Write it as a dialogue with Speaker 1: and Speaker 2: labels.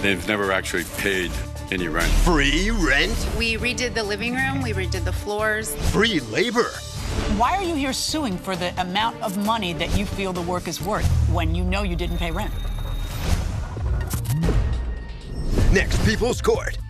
Speaker 1: They've never actually paid any rent.
Speaker 2: Free rent?
Speaker 3: We redid the living room, we redid the floors.
Speaker 2: Free labor?
Speaker 4: Why are you here suing for the amount of money that you feel the work is worth when you know you didn't pay rent?
Speaker 2: Next People's Court.